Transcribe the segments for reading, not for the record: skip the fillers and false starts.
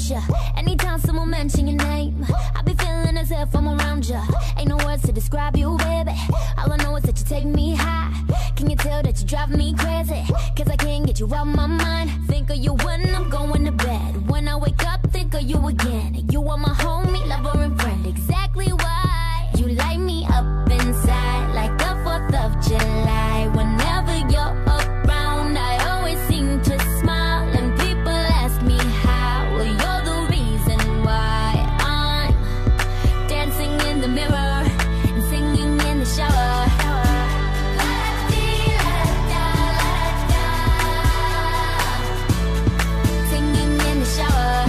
about you. Anytime someone mention your name, I be feeling as if I'm around you. Ain't no words to describe you, baby. All I know is that you take me high. Can you tell that you drive me crazy? Cause I can't get you out my mind. Think of you when I'm going to bed. When I wake up, think of you again. You are my homie, lover and friend. Exactly why you light me up inside like the 4th of July. Whenever you're around, I always seem to smile. And people ask me how. Well, you're the reason why I'm dancing in the mirror and singing in the shower. Singing in the shower.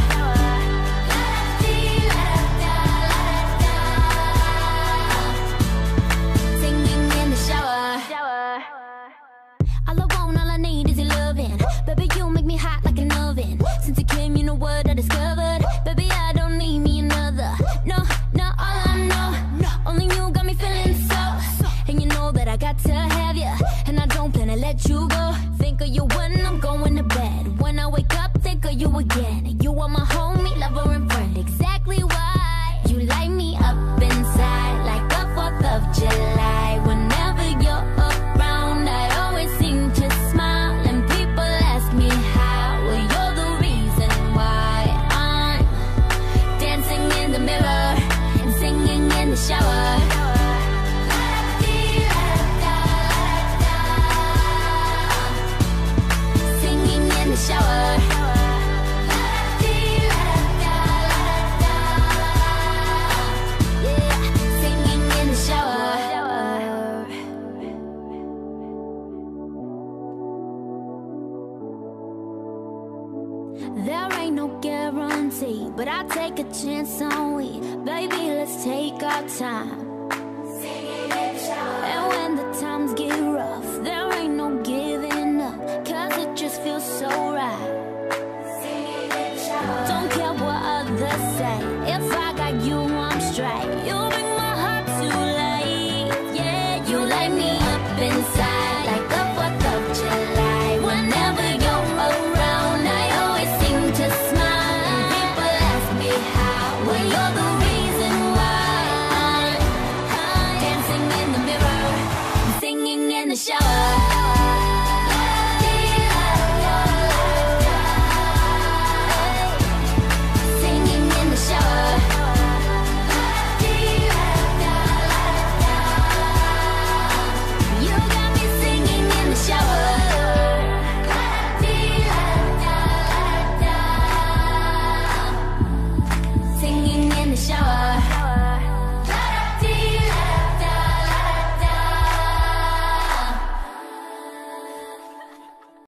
Singing in the shower. All I want, all I need is your loving. Baby, you make me hot like an oven. Since you came, you know what I discovered. Baby, I don't need me another. No, no, all I know, only you got me feeling so. And you know that I got to have you, and I don't plan to let you go. Think of you when I'm going to bed. When I wake up, think of you again. You are my homie, lover and friend. Exactly why you light me up inside like the 4th of July. Whenever you're around, I always seem to smile. And people ask me how. Well, you're the reason why I'm dancing in the mirror and singing in the shower. Singing in the shower. Yeah, singing in the shower. There ain't no guarantee, but I take a chance on we. Baby, let's take our time.